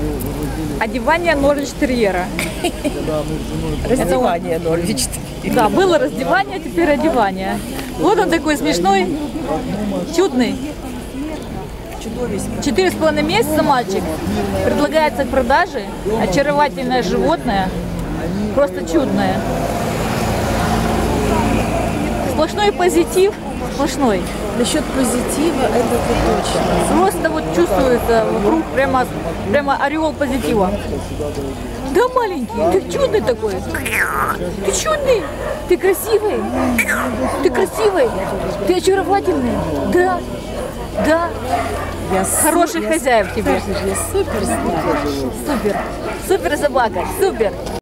Одевание Норвич-терьера. Раздевание Норвич-терьера. Да, было раздевание, теперь одевание. Вот он такой смешной, чудный. Чудовисько. 4,5 месяца мальчик. Предлагается к продаже. Очаровательное животное. Просто чудное. Сплошной позитив. Сплошной. Насчет позитива, это точно. Просто вот чувствуется вокруг прямо ореол позитива. Да, маленький, ты чудный такой. Ты чудный, ты красивый. Ты красивый, ты очаровательный. Да, да. Хороший хозяев тебе. Я супер знаю. Супер. Супер собака, супер.